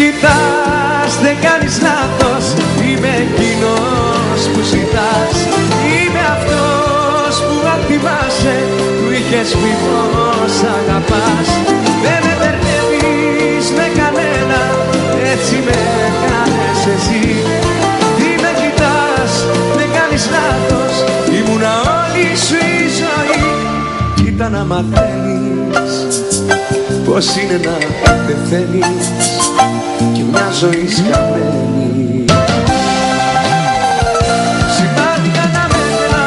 κοιτάς, δεν κάνεις λάθος. Είμαι εκείνος που ζητάς. Είμαι αυτός που αν θυμάσαι που είχες πει πως αγαπάς. Δεν με μπερδεύεις με κανένα, έτσι με κάνεις εσύ. Τι με κοιτάς, δεν κάνεις λάθος. Ήμουνα όλη σου η ζωή. Κοίτα να μαθαίνεις πως είναι να πεθαίνεις και μια ζωή σκαμμένη. Σημάδια να μέτρα,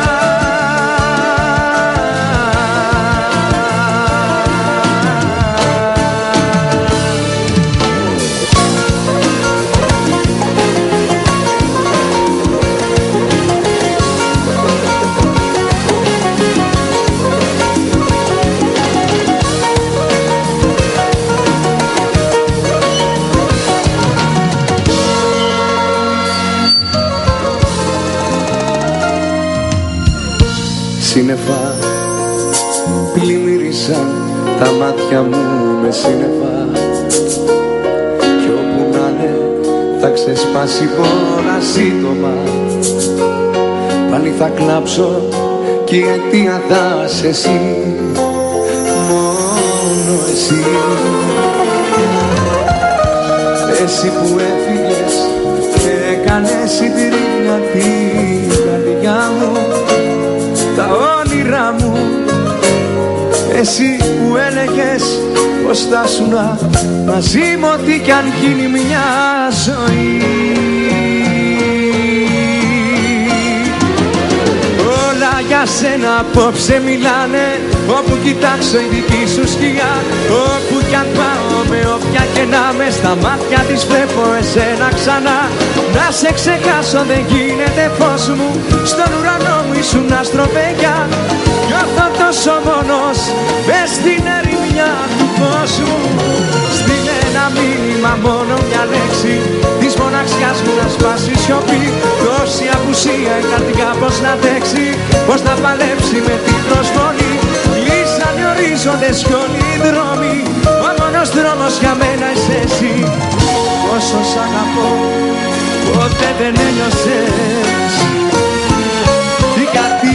σύννεφα πλημμύρισαν τα μάτια μου με σύννεφα. Κι όπου να είναι θα ξεσπάσει πολλά σύντομα. Πάλι θα κλάψω κι η αιτία θα είσαι εσύ. Μόνο εσύ. Εσύ που έφυγες και έκανες συντηρία την καρδιά μου, τα όνειρά μου. Εσύ που έλεγες πως θα σουνα μαζί μου ό,τι κι αν γίνει μια ζωή. Όλα για σένα απόψε μιλάνε, όπου κοιτάξω η δική σου σκιά. Όπου κι αν πάω με όποια και να με, στα μάτια της βλέπω εσένα ξανά. Να σε ξεχάσω δεν γίνεται φως μου, στον ουρανό μου ήσουν άστροπαίγια. Νιώθω τόσο μόνος μες στην ερημιά του κόσμου. Στείλε ένα μήνυμα, μόνο μια λέξη, της μοναξιάς μου να σπάσει σιωπή. Τόση απουσία η καρδιά πως να αντέξει, πως να παλέψει με την προσφωνή. Κλείσαν οι ορίζοντες κι όλοι οι δρόμοι, ο μόνος δρόμος για μένα είσαι εσύ. Πόσο σ' αγαπώ, ποτέ δεν ένιωσες τι καρδί.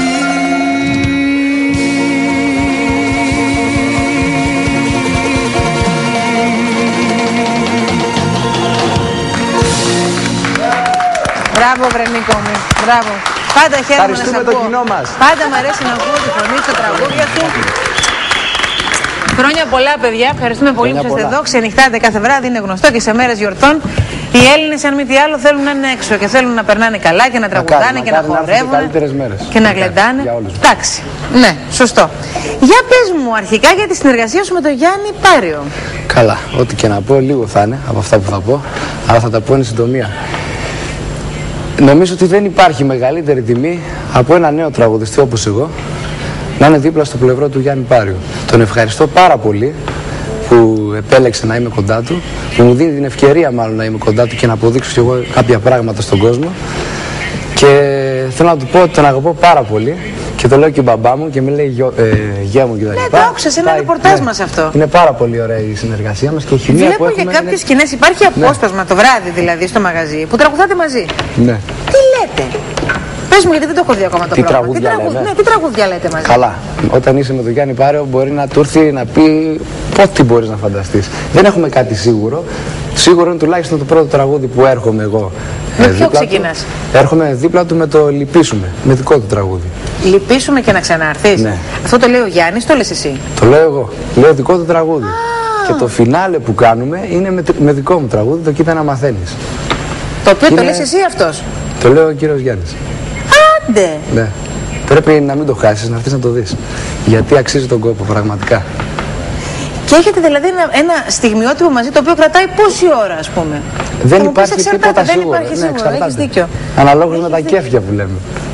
Μπράβο βρε Νίκο μου, μπράβο. Πάντα χαίρομαι να σε ακούω. Κοινό μας. Πάντα μου αρέσει να ακούω τη φωνή, τα τραγούδια του. Χρόνια πολλά παιδιά, ευχαριστούμε πολύ που είστε εδώ. Ξενυχτάτε κάθε βράδυ, είναι γνωστό και σε μέρες γιορτών. Οι Έλληνες, αν μη τι άλλο, θέλουν να είναι έξω και θέλουν να περνάνε καλά και να τραγουδάνε και να χορεύουν και να γλεντάνε. Εντάξει, ναι, σωστό. Για πες μου αρχικά για τη συνεργασία σου με τον Γιάννη Πάριο. Καλά, ό,τι και να πω λίγο θα είναι από αυτά που θα πω, αλλά θα τα πω εν συντομία. Νομίζω ότι δεν υπάρχει μεγαλύτερη τιμή από ένα νέο τραγουδιστή όπως εγώ να είναι δίπλα στο πλευρό του Γιάννη Πάριου. Τον ευχαριστώ πάρα πολύ που επέλεξε να είμαι κοντά του, που μου δίνει την ευκαιρία μάλλον να είμαι κοντά του και να αποδείξω κι εγώ κάποια πράγματα στον κόσμο. Και θέλω να του πω ότι τον αγαπώ πάρα πολύ και το λέω και ο μπαμπά μου και με λέει γεια μου κτλ. Ναι, το άκουσα σε ένα ρεπορτάζ μας αυτό. Είναι πάρα πολύ ωραία η συνεργασία μας και η χημεία που έχουμε. Βλέπω για κάποιες σκηνές, υπάρχει απόσπασμα το βράδυ δηλαδή στο μαγαζί που τραγουδάτε μαζί. Ναι. Τι λέτε? Πες μου, γιατί δεν το έχω δει ακόμα το πρόγραμμα. Τι τραγούδια λέτε μαζί? Καλά. Όταν είσαι με τον Γιάννη Πάριο, μπορεί να του έρθει να πει ό,τι μπορείς να φανταστείς. Δεν έχουμε κάτι σίγουρο. Σίγουρο είναι τουλάχιστον το πρώτο τραγούδι που έρχομαι εγώ. Με ποιο ξεκινάς? Έρχομαι δίπλα του με το Λυπήσουμε, με δικό του τραγούδι. Λυπήσουμε και να ξανάρθεις. Ναι. Αυτό το λέει ο Γιάννης, το λες εσύ? Το λέω εγώ. Λέω δικό του τραγούδι. Και το φινάλε που κάνουμε είναι με δικό μου τραγούδι, το Κοίτα να μαθαίνεις. Το οποίο το λες εσύ αυτός? Το λέω ο κύριος Γιάννης. Άντε! Ναι. Πρέπει να μην το χάσεις, να έρθεις να το δεις. Γιατί αξίζει τον κόπο, πραγματικά. Και έχετε δηλαδή ένα στιγμιότυπο μαζί το οποίο κρατάει πόση ώρα, ας πούμε? Δεν υπάρχει τίποτα δεν σίγουρο. υπάρχει σίγουρο, έχεις δίκιο. Αναλόγως με τα κέφια που λέμε.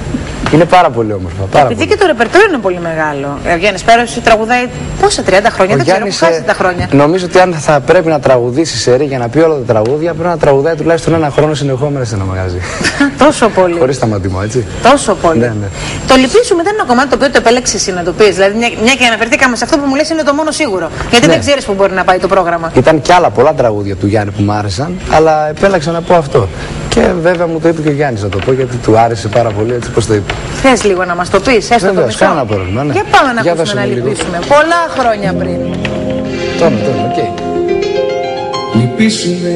Είναι πάρα πολύ όμορφα. Επειδή και το ρεπερτόριο είναι πολύ μεγάλο. Ο Γιάννης Πέρος τραγουδάει πόσα, 30 χρόνια, δεν ξέρω, που χάσει τα χρόνια. Νομίζω ότι αν θα πρέπει να τραγουδήσει σερί για να πει όλα τα τραγούδια, πρέπει να τραγουδάει τουλάχιστον ένα χρόνο συνεχόμενα σε ένα μαγαζί. Τόσο πολύ. Χωρίς σταματήμα, έτσι. Τόσο πολύ. Ναι, ναι. Το λυπήσουμε δεν είναι ένα κομμάτι το οποίο το επέλεξε εσύ να το πει. Δηλαδή, μια και αναφερθήκαμε σε αυτό που μου λες είναι το μόνο σίγουρο. Γιατί δεν ξέρεις που μπορεί να πάει το πρόγραμμα. Ήταν κι άλλα πολλά τραγούδια του Γιάννη που μου άρεσαν, αλλά επέλεξα να πω αυτό. Και βέβαια μου το είπε και ο Γιάννης να το πω γιατί του άρεσε πάρα πολύ, έτσι πώς το είπε. Θες λίγο να μας το πεις, έστω το μισό? Κανένα πρόβλημα, ναι. Για πάμε να ακούσουμε να λυπήσουμε. Πολλά χρόνια πριν. Τώρα, οκ. Λυπήσουμε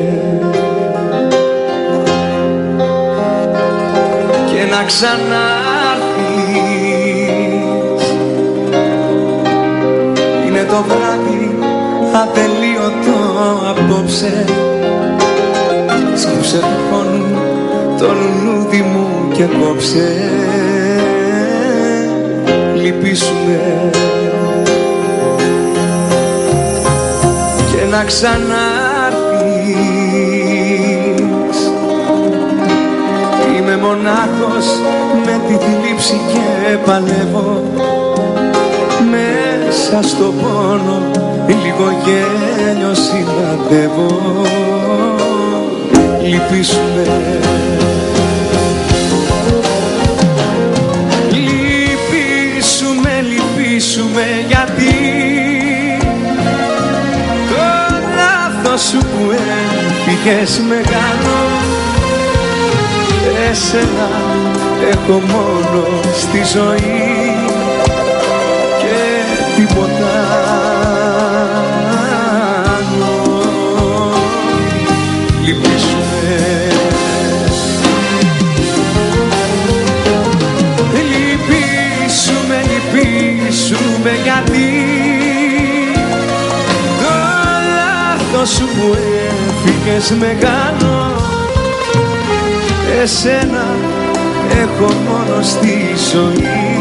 και να ξανάρθεις. Είναι το βράδυ ατελείωτο απόψε. Σκύψε πόνου το λουλούδι μου και κόψε. Λυπήσουμε και να ξανάρθεις. Είμαι μονάχος με τη θλίψη και παλεύω. Μέσα στο πόνο λίγο γέλιο συναντεύω. Λυπήσουμε. Λυπήσουμε, λυπήσουμε γιατί το λάθος σου που έφυγες μεγάλο. Εσένα έχω μόνο στη ζωή και τίποτα άλλο. Λυπήσουμε. Λυπήσουμε γιατί το λάθος σου που έφυγες μεγάλο. Εσένα έχω μόνο στη ζωή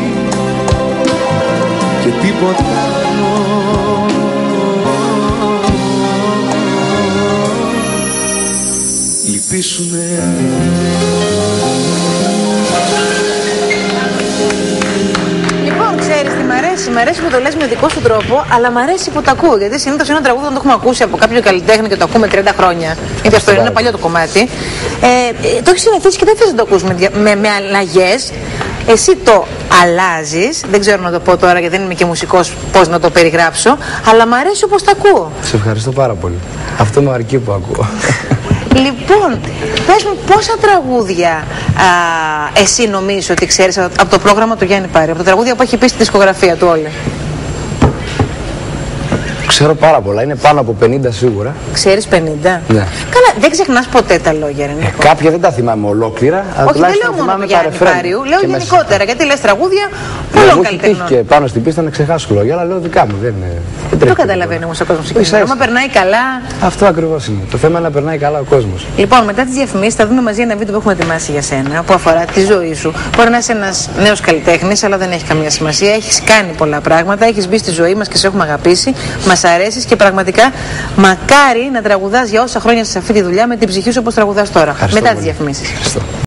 και τίποτα άλλο. Λυπήσουμε. Μ' αρέσει που το λες με δικό σου τρόπο, αλλά μ' αρέσει που το ακούω. Γιατί συνήθως ένα τραγούδι δεν το έχουμε ακούσει από κάποιο καλλιτέχνη και το ακούμε 30 χρόνια. Γιατί αυτό είναι ένα παλιό το κομμάτι. Το έχεις συνηθίσει και δεν θες να το ακούς με αλλαγές. Εσύ το αλλάζεις. Δεν ξέρω να το πω τώρα γιατί δεν είμαι και μουσικός πώς να το περιγράψω. Αλλά μ' αρέσει όπως το ακούω. Σε ευχαριστώ πάρα πολύ. Αυτό με αρκεί που ακούω. Λοιπόν, πες μου πόσα τραγούδια εσύ νομίζεις ότι ξέρεις από το πρόγραμμα του Γιάννη Πάρη, από τα τραγούδια που έχει πει στη δισκογραφία του όλη? Ξέρω πάρα πολλά, είναι πάνω από 50 σίγουρα. Ξέρεις 50? Ναι. Καλά, δεν ξεχνάς ποτέ τα λόγια, ρε. Κάποια δεν τα θυμάμαι ολόκληρα. Όχι, δεν λέω μόνο του Γιάννη Πάριου, λέω γενικότερα. Γιατί λες τραγούδια πολλών καλλιτεχνών. Μου έχει τύχει και πάνω στην πίστα να ξεχάσω λόγια, αλλά λέω δικά μου. Δεν το καταλαβαίνει όμως ο κόσμος. Άμα περνάει καλά. Αυτό ακριβώς είναι. Το θέμα είναι να περνάει καλά ο κόσμος. Λοιπόν, μετά τις διαφημίσεις θα δούμε μαζί ένα βίντεο που έχουμε ετοιμάσει για σένα που αφορά τη ζωή σου. Μπορεί να είσαι ένας νέος καλλιτέχνης, αλλά δεν έχει καμία σημασία. Έχεις κάνει πολλά πράγματα, έχεις μπει στη ζωή μας και σε έχουμε αγαπήσει. Μας αρέσεις και πραγματικά μακάρι να τραγουδάς για όσα χρόνια σε αυτή τη δουλειά με την ψυχή σου όπως τραγουδάς τώρα. Μετά τις διαφημίσεις.